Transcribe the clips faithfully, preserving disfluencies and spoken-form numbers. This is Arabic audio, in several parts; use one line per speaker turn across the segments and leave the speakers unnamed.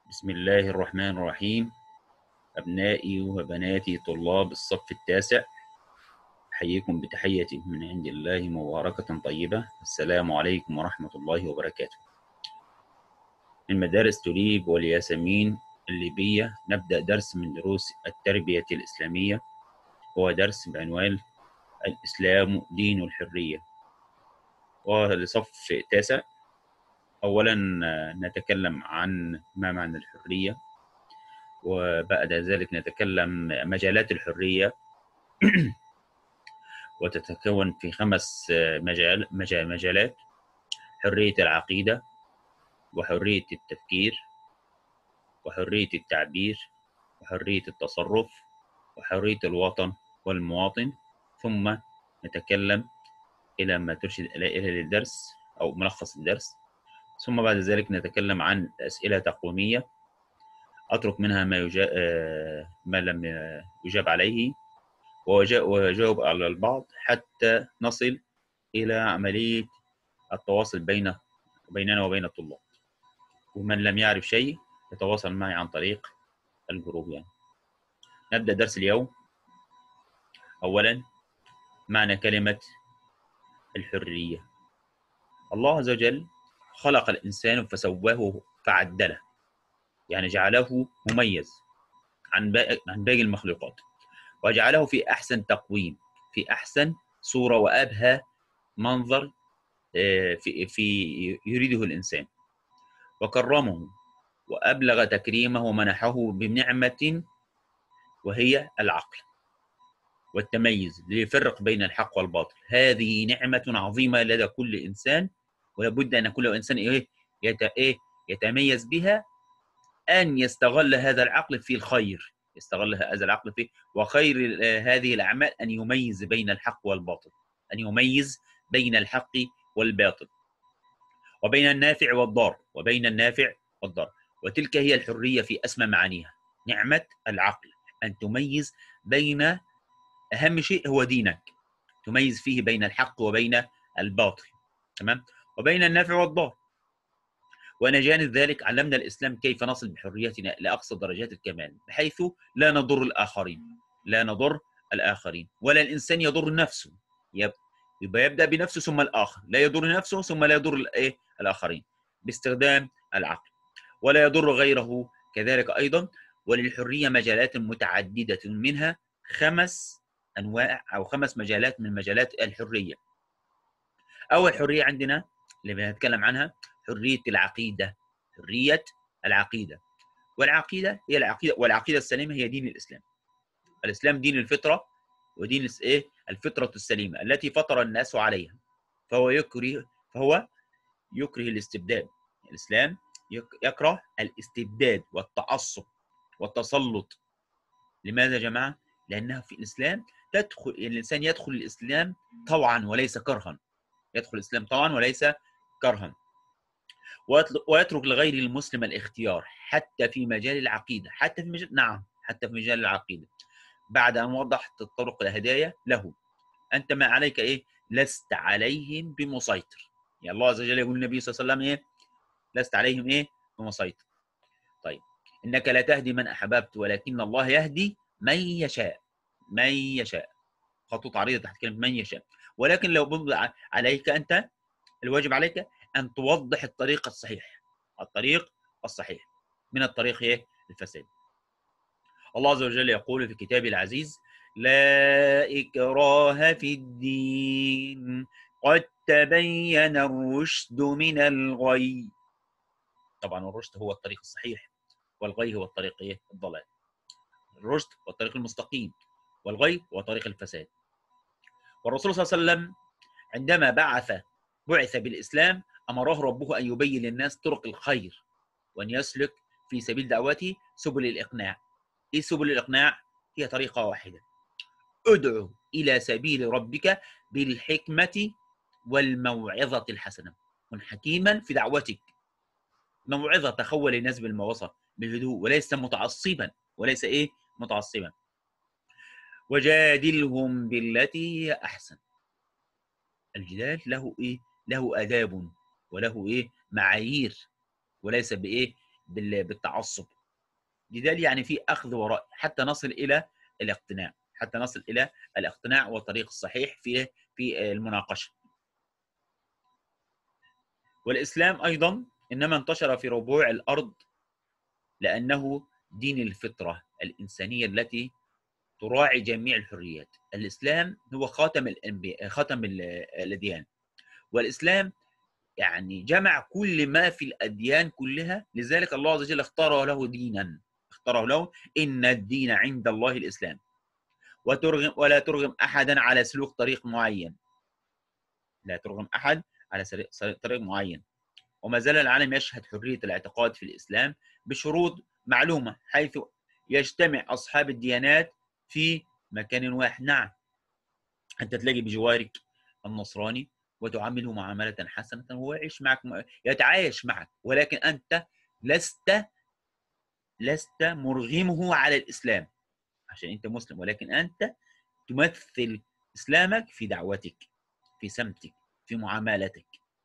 بسم الله الرحمن الرحيم. أبنائي وبناتي طلاب الصف التاسع، أحييكم بتحية من عند الله مباركة طيبة. السلام عليكم ورحمة الله وبركاته. من مدارس توليب والياسمين الليبية نبدأ درس من دروس التربية الإسلامية، هو درس بعنوان الإسلام دين الحرية. ولصف تاسع، أولا نتكلم عن ما معنى الحرية، وبعد ذلك نتكلم مجالات الحرية وتتكون في خمس مجال مجال مجالات: حرية العقيدة، وحرية التفكير، وحرية التعبير، وحرية التصرف، وحرية الوطن والمواطن. ثم نتكلم إلى ما ترشد إليه الدرس أو ملخص الدرس. ثم بعد ذلك نتكلم عن أسئلة تقويمية أترك منها ما, يجا... ما لم يجاب عليه وأجاوب على البعض حتى نصل إلى عملية التواصل بين بيننا وبين الطلاب. ومن لم يعرف شيء يتواصل معي عن طريق الجروب. يعني نبدأ درس اليوم. أولا، معنى كلمة الحرية. الله عز وجل خلق الإنسان فسواه فعدله، يعني جعله مميز عن باقي عن باقي المخلوقات، وجعله في أحسن تقويم، في أحسن صورة وأبهى منظر في في يريده الإنسان، وكرمه وأبلغ تكريمه ومنحه بنعمة وهي العقل والتميز ليفرق بين الحق والباطل. هذه نعمة عظيمة لدى كل إنسان، ولابد أن كل إنسان إيه إيه يتميز بها، أن يستغل هذا العقل في الخير، يستغل هذا العقل في وخير هذه الأعمال أن يميز بين الحق والباطل، أن يميز بين الحق والباطل، وبين النافع والضار، وبين النافع والضار. وتلك هي الحرية في أسمى معانيها، نعمة العقل، أن تميز بين أهم شيء هو دينك، تميز فيه بين الحق وبين الباطل، تمام، وبين النافع والضار. وأنا جانب ذلك علمنا الإسلام كيف نصل بحريتنا لأقصى درجات الكمال، بحيث لا نضر الآخرين، لا نضر الآخرين، ولا الإنسان يضر نفسه. يبقى يبدأ بنفسه ثم الآخر، لا يضر نفسه ثم لا يضر الإيه الآخرين باستخدام العقل، ولا يضر غيره كذلك أيضا. وللحرية مجالات متعددة، منها خمس أنواع أو خمس مجالات من مجالات الحرية. أول حرية عندنا اللي بنتكلم عنها حرية العقيدة، حرية العقيدة. والعقيدة هي العقيدة، والعقيدة السليمة هي دين الإسلام. الإسلام دين الفطرة، ودين إيه الفطرة السليمة التي فطر الناس عليها، فهو يكره فهو يكره الاستبداد. الإسلام يكره الاستبداد والتعصب والتسلط. لماذا يا جماعة؟ لأنها في الإسلام تدخل الإنسان يدخل الإسلام طوعا وليس كرها، يدخل الإسلام طوعا وليس كرها، ويترك لغير المسلم الاختيار حتى في مجال العقيدة، حتى في مجال نعم حتى في مجال العقيدة، بعد أن وضحت الطرق الهداية له. أنت ما عليك إيه؟ لست عليهم بمسيطر. يعني الله عز وجل يقول النبي صلى الله عليه وسلم إيه؟ لست عليهم إيه؟ بمسيطر. طيب، إنك لا تهدي من أحببت ولكن الله يهدي من يشاء، من يشاء، خطوط عريضة تحت كلمة من يشاء. ولكن لو بنظر عليك أنت، الواجب عليك أن توضح الطريق الصحيح، الطريق الصحيح من الطريق إيه؟ الفساد. الله عز وجل يقول في كتابه العزيز: لا إكراه في الدين قد تبين الرشد من الغي. طبعا الرشد هو الطريق الصحيح، والغي هو الطريق إيه؟ الضلال. الرشد هو الطريق المستقيم، والغي هو طريق الفساد. والرسول صلى الله عليه وسلم عندما بعث بعث بالإسلام أمره ربه أن يبين للناس طرق الخير، وأن يسلك في سبيل دعوته سبل الإقناع. إيه سبل الإقناع؟ هي طريقة واحدة: ادعو إلى سبيل ربك بالحكمة والموعظة الحسنة. كن حكيما في دعوتك، موعظة، تخول الناس بالموعظة بهدوء، وليس متعصبا، وليس إيه متعصبا. وجادلهم بالتي هي أحسن. الجدال له إيه؟ له آداب، وله إيه؟ معايير، وليس بإيه؟ بالتعصب. جدال يعني في أخذ ورأي حتى نصل إلى الاقتناع، حتى نصل إلى الاقتناع والطريق الصحيح في في المناقشة. والإسلام أيضا إنما انتشر في ربوع الأرض لأنه دين الفطرة الإنسانية التي تراعي جميع الحريات. الإسلام هو خاتم الأنبياء، خاتم الأديان، والإسلام يعني جمع كل ما في الأديان كلها، لذلك الله عز وجل اختاره له دينا، اختاره له إن الدين عند الله الإسلام، وترغم ولا ترغم أحدا على سلوك طريق معين، لا ترغم أحد على طريق معين. وما زال العالم يشهد حرية الاعتقاد في الإسلام بشروط معلومة، حيث يجتمع أصحاب الديانات في مكان واحد. نعم، أنت تلاقي بجوارك النصراني وتعامله معاملة حسنة وهو يعيش معك، يتعايش معك، ولكن أنت لست لست مرغمه على الإسلام عشان أنت مسلم، ولكن أنت تمثل إسلامك في دعوتك، في سمتك، في معاملتك.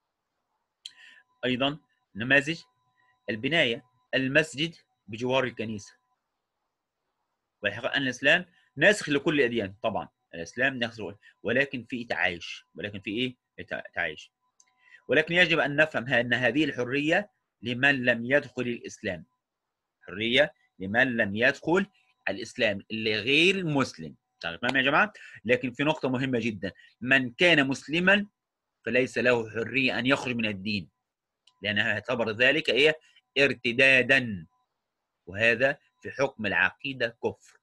أيضا نماذج البناية، المسجد بجوار الكنيسة. والحقيقة أن الإسلام ناسخ لكل الأديان، طبعا الإسلام ناسخ، ولكن في تعايش، ولكن في إيه؟ تعايش. ولكن يجب أن نفهم أن هذه الحرية لمن لم يدخل الإسلام، حرية لمن لم يدخل الإسلام اللي غير مسلم، تمام يا جماعة؟ لكن في نقطة مهمة جدا، من كان مسلما فليس له حرية أن يخرج من الدين، لأنها يعتبر ذلك إيه؟ ارتدادا، وهذا في حكم العقيدة كفر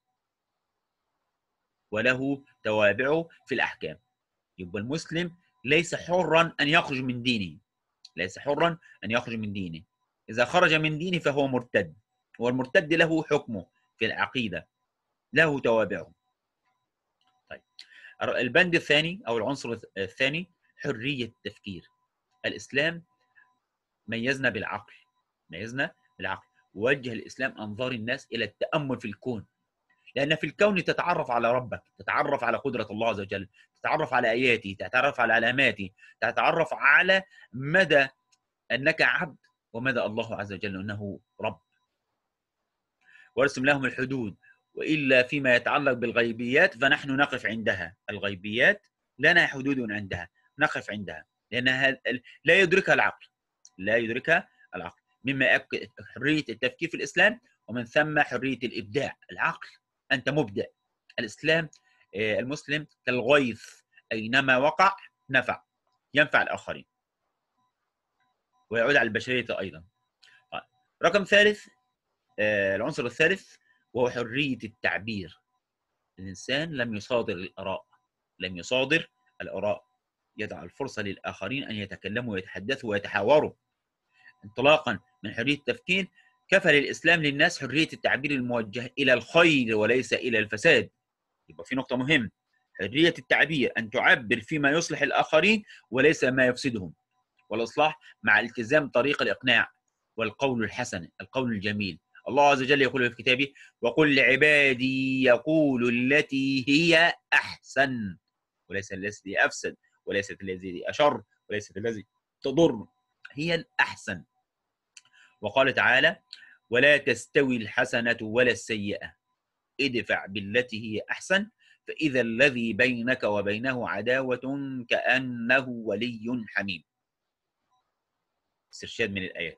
وله توابعه في الأحكام. يبقى المسلم ليس حرا أن يخرج من دينه، ليس حرا أن يخرج من دينه. إذا خرج من دينه فهو مرتد، والمرتد له حكمه في العقيدة، له توابعه. طيب، البند الثاني أو العنصر الثاني حرية التفكير. الإسلام ميزنا بالعقل، ميزنا بالعقل، ووجه الإسلام أنظار الناس إلى التأمل في الكون، لأن في الكون تتعرف على ربك، تتعرف على قدرة الله عز وجل، تتعرف على آياته، تتعرف على علاماته، تتعرف على مدى أنك عبد ومدى الله عز وجل أنه رب. وارسم لهم الحدود، وإلا فيما يتعلق بالغيبيات فنحن نقف عندها، الغيبيات لنا حدود عندها نقف عندها، لأنها لا يدركها العقل، لا يدركها العقل، مما يؤكد حرية التفكير في الإسلام، ومن ثم حرية الإبداع. العقل أنت مبدع. الإسلام المسلم كالغيث، أينما وقع نفع، ينفع الآخرين ويعود على البشرية أيضا. رقم ثالث، العنصر الثالث وهو حرية التعبير. الإنسان لم يصادر الآراء، لم يصادر الآراء، يدع الفرصة للآخرين أن يتكلموا ويتحدثوا ويتحاوروا. انطلاقا من حرية التفكير كفل الإسلام للناس حرية التعبير الموجه إلى الخير وليس إلى الفساد. يبقى في نقطة مهمة، حرية التعبير أن تعبر فيما يصلح الآخرين وليس ما يفسدهم، والإصلاح مع التزام طريق الإقناع والقول الحسن، القول الجميل. الله عز وجل يقول في كتابه: وقل لعبادي يقولوا التي هي أحسن، وليس الذي أفسد، وليست الذي أشر، وليست الذي تضر، هي الأحسن. وقال تعالى: ولا تستوي الحسنة ولا السيئة ادفع بالتي هي أحسن فإذا الذي بينك وبينه عداوة كأنه ولي حميم. استرشاد من الآيات.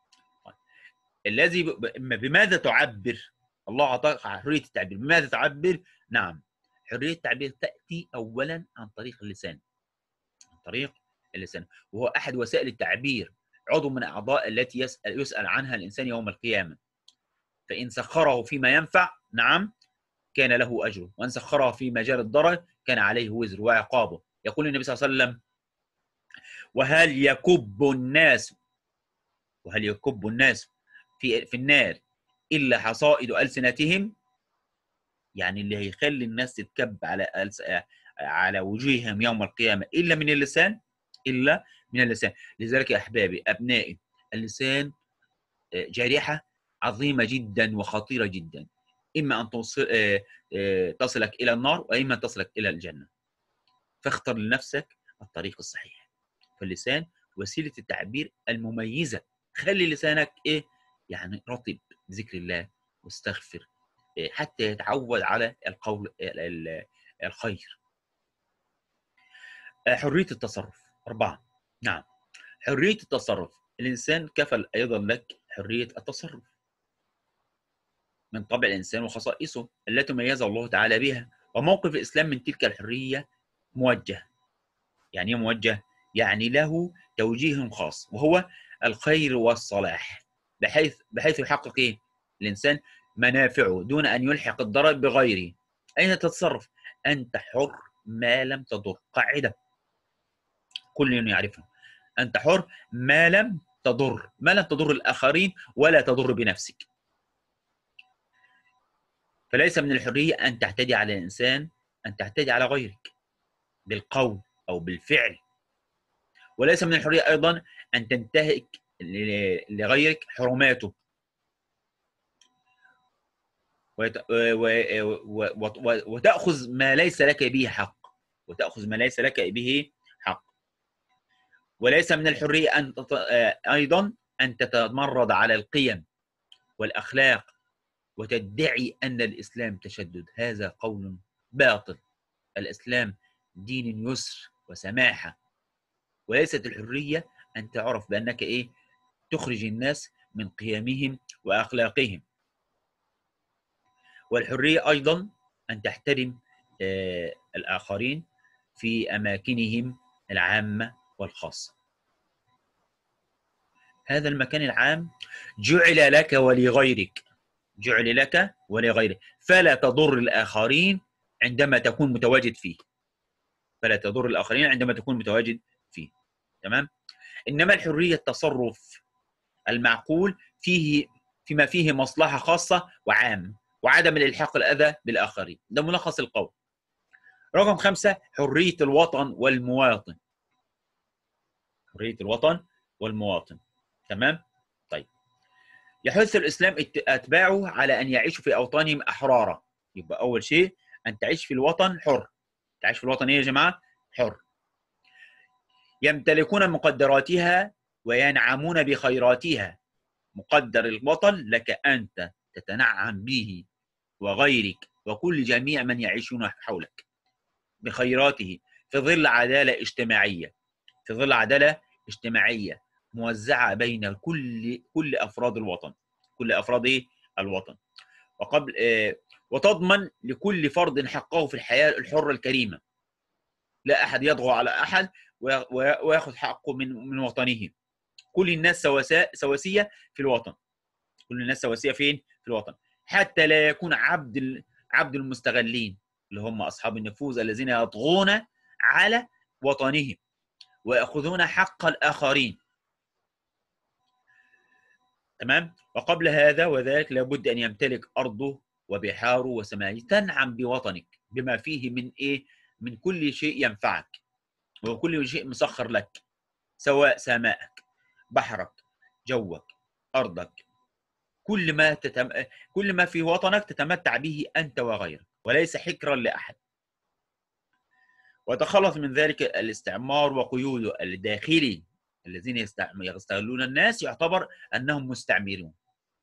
الذي بماذا تعبر؟ الله أعطاك حرية التعبير، بماذا تعبر؟ نعم، حرية التعبير تأتي أولا عن طريق اللسان، عن طريق اللسان، وهو أحد وسائل التعبير، عضو من أعضاء التي يسأل, يسأل عنها الإنسان يوم القيامة. فإن سخره فيما ينفع نعم كان له أجره، وإن سخره في مجال الضرر كان عليه وزر وعقابه. يقول النبي صلى الله عليه وسلم: وهل يكب الناس وهل يكب الناس في في النار إلا حصائد ألسنتهم؟ يعني اللي هيخلي الناس تتكب على على وجوههم يوم القيامة إلا من اللسان، إلا من اللسان. لذلك يا أحبابي أبنائي، اللسان جارحة عظيمة جدا وخطيرة جدا، إما أن توصل تصلك إلى النار وإما أن تصلك إلى الجنة، فاختر لنفسك الطريق الصحيح. فاللسان وسيلة التعبير المميزة، خلي لسانك إيه؟ يعني رطب بذكر الله واستغفر حتى يتعود على القول الخير. حرية التصرف أربعة. نعم، حرية التصرف، الإنسان كفل أيضا لك حرية التصرف من طبع الإنسان وخصائصه التي ميزه الله تعالى بها. وموقف الإسلام من تلك الحرية موجه. يعني إيه موجه؟ يعني له توجيه خاص وهو الخير والصلاح، بحيث بحيث يحقق إيه؟ الإنسان منافعه دون أن يلحق الضرر بغيره. أين تتصرف؟ أنت حر ما لم تضر، قاعدة كل يعرفها. أنت حر ما لم تضر، ما لم تضر الآخرين ولا تضر بنفسك. فليس من الحرية أن تعتدي على الإنسان، أن تعتدي على غيرك بالقول أو بالفعل. وليس من الحرية أيضا أن تنتهك لغيرك حرماته وتأخذ ما ليس لك به حق، وتأخذ ما ليس لك به حق. وليس من الحرية أن أيضا أن تتمرد على القيم والأخلاق وتدعي أن الإسلام تشدد. هذا قول باطل. الإسلام دين يسر وسماحة. وليست الحرية أن تعرف بأنك إيه؟ تخرج الناس من قيمهم وأخلاقهم. والحرية أيضا أن تحترم آه الآخرين في أماكنهم العامة والخاصة. هذا المكان العام جعل لك ولغيرك، جعل لك ولغيرك، فلا تضر الآخرين عندما تكون متواجد فيه، فلا تضر الآخرين عندما تكون متواجد فيه. تمام؟ إنما الحرية التصرف المعقول فيه فيما فيه مصلحة خاصة وعامة، وعدم الإلحاق الأذى بالآخرين. ده ملخص القول. رقم خمسة، حرية الوطن والمواطن. حرية الوطن والمواطن. تمام؟ طيب. يحث الإسلام أتباعه على أن يعيشوا في أوطانهم أحرارا. يبقى أول شيء أن تعيش في الوطن حر. تعيش في الوطن إيه يا جماعة؟ حر. يمتلكون مقدراتها وينعمون بخيراتها. مقدر الوطن لك أنت تتنعم به وغيرك وكل جميع من يعيشون حولك بخيراته في ظل عدالة اجتماعية، في ظل عدالة اجتماعية موزعة بين كل كل أفراد الوطن، كل أفراد الوطن. وقبل آه وتضمن لكل فرد حقه في الحياة الحرة الكريمة. لا أحد يطغى على أحد ويأخذ حقه من من وطنه. كل الناس سواسية في الوطن. كل الناس سواسية فين؟ في الوطن. حتى لا يكون عبد عبد المستغلين اللي هم أصحاب النفوذ الذين يطغون على وطنهم ويأخذون حق الآخرين. تمام؟ وقبل هذا وذلك لابد أن يمتلك أرضه وبحاره وسمائه. تنعم بوطنك بما فيه من إيه؟ من كل شيء ينفعك وكل شيء مسخر لك، سواء سمائك، بحرك، جوك، أرضك، كل ما تتم... كل ما في وطنك تتمتع به أنت وغيرك وليس حكرا لأحد. وتخلص من ذلك الاستعمار وقيوده الداخلي الذين يستغلون الناس، يعتبر أنهم مستعمرون.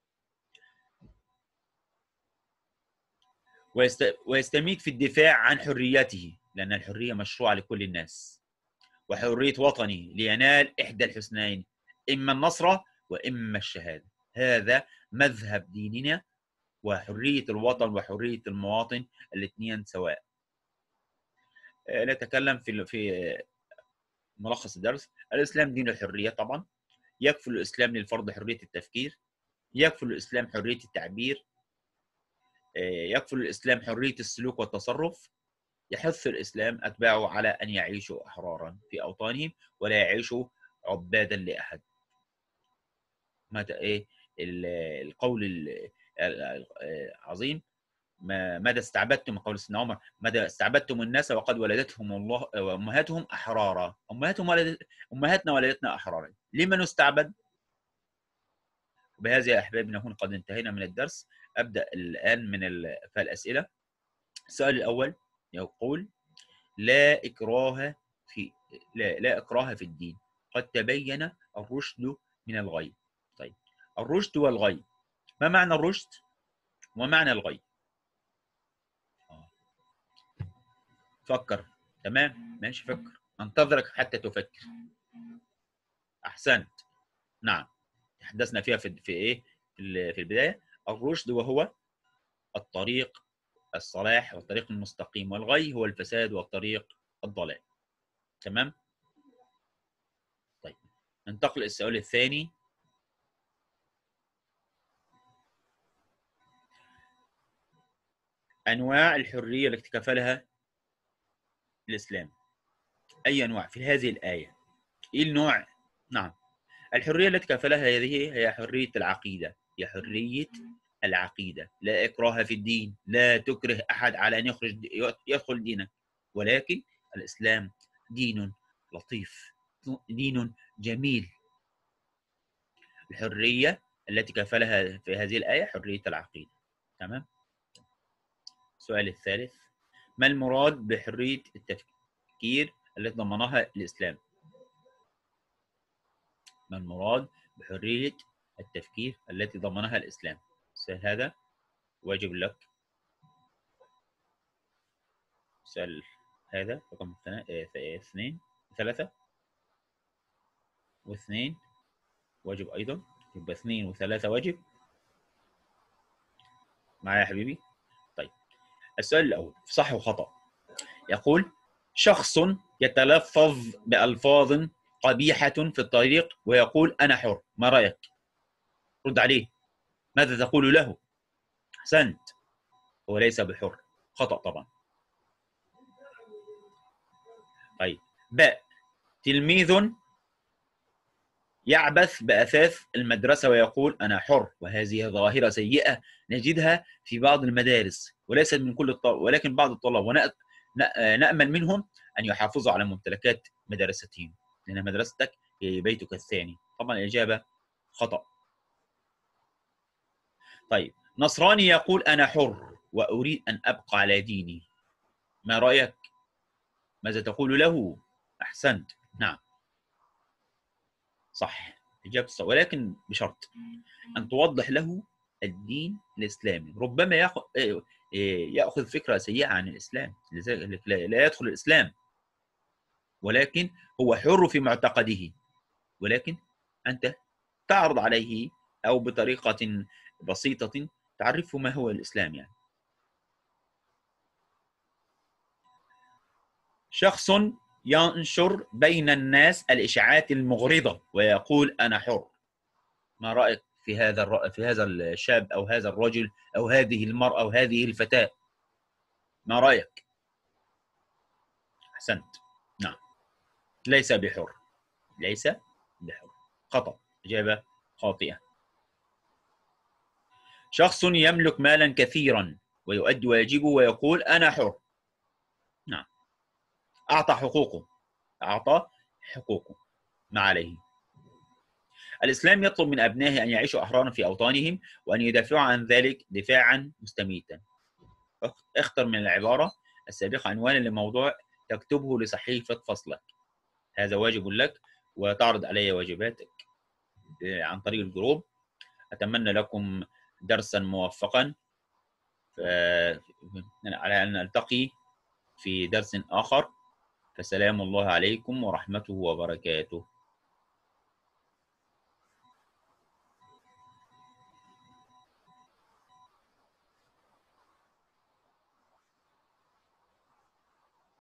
ويست... ويستميت في الدفاع عن حريته، لأن الحرية مشروعة لكل الناس. وحرية وطني لينال إحدى الحسنين، إما النصر وإما الشهادة. هذا مذهب ديننا. وحرية الوطن وحرية المواطن الاثنين سواء. نتكلم في في ملخص الدرس. الإسلام دين الحرية طبعا. يكفل الإسلام للفرد حرية التفكير، يكفل الإسلام حرية التعبير، يكفل الإسلام حرية السلوك والتصرف. يحث الإسلام أتباعه على أن يعيشوا أحرارا في أوطانهم ولا يعيشوا عبادا لأحد. متى إيه القول العظيم؟ ماذا استعبدتم، قول سيدنا عمر، ماذا استعبدتم الناس وقد ولدتهم الله وامهاتهم احرارا. امهاتهم ولدت امهاتنا ولدتنا احرارا، لما نستعبد؟ بهذا يا احبابي نكون قد انتهينا من الدرس. ابدا الان من الاسئله. السؤال الاول يقول: لا اكراه في لا, لا اكراه في الدين، قد تبين الرشد من الغي. طيب، الرشد والغي. ما معنى الرشد وما معنى الغي؟ فكر. تمام، ماشي، فكر، انتظرك حتى تفكر. احسنت. نعم، تحدثنا فيها في في ايه في في البدايه. الرشد وهو الطريق الصلاح والطريق المستقيم، والغي هو الفساد والطريق الضلال. تمام. طيب، ننتقل للسؤال الثاني. انواع الحريه التي كفلها الاسلام. اي انواع في هذه الايه؟ ايه النوع؟ نعم، الحريه التي كفلها هذه هي حريه العقيده، هي حريه العقيده. لا اكراه في الدين، لا تكره احد على ان يخرج يدخل دينك، ولكن الاسلام دين لطيف، دين جميل. الحريه التي كفلها في هذه الايه حريه العقيده. تمام. السؤال الثالث، ما المراد بحريه التفكير التي ضمنها الاسلام؟ ما المراد بحريه التفكير التي ضمنها الاسلام؟ السؤال هذا واجب لك. السؤال هذا رقم اثنين ثلاثة واثنين واجب أيضا، يبقى اثنين وثلاثة واجب. معايا يا حبيبي؟ طيب، السؤال الأول صح وخطأ. يقول شخص يتلفظ بألفاظ قبيحة في الطريق ويقول أنا حر، ما رأيك؟ رد عليه، ماذا تقول له؟ أحسنت، هو ليس بحر، خطأ طبعا. طيب، باء، تلميذ يعبث بأثاث المدرسة ويقول أنا حر، وهذه ظاهرة سيئة نجدها في بعض المدارس، وليست من كل الطلاب، ولكن بعض الطلاب، ونأمل منهم أن يحافظوا على ممتلكات مدرستهم، لأن مدرستك هي بيتك الثاني. طبعا الإجابة خطأ. طيب، نصراني يقول أنا حر وأريد أن أبقى على ديني، ما رأيك؟ ماذا تقول له؟ أحسنت، نعم صح، إجابة صح، ولكن بشرط أن توضح له الدين الإسلامي. ربما يأخذ يأخذ فكرة سيئة عن الإسلام، لذلك لا يدخل الإسلام، ولكن هو حر في معتقده، ولكن أنت تعرض عليه أو بطريقة بسيطة تعرفه ما هو الإسلام. يعني شخص ينشر بين الناس الإشاعات المغرضة ويقول أنا حر، ما رأيك في هذا الر... في هذا الشاب أو هذا الرجل أو هذه المرأة أو هذه الفتاة؟ ما رأيك؟ أحسنت، نعم ليس بحر، ليس بحر، خطأ، إجابة خاطئة. شخص يملك مالا كثيرا ويؤدي واجبه ويقول أنا حر، نعم أعطى حقوقه، أعطى حقوقه ما عليه. الإسلام يطلب من أبنائه أن يعيشوا أحرارا في أوطانهم وأن يدافعوا عن ذلك دفاعا مستميتا. اختر من العبارة السابقة عنوانا لموضوع تكتبه لصحيفة فصلك. هذا واجب لك، وتعرض علي واجباتك عن طريق الجروب. أتمنى لكم درسا موفقا، على أن نلتقي في درس آخر، فسلام الله عليكم ورحمته وبركاته.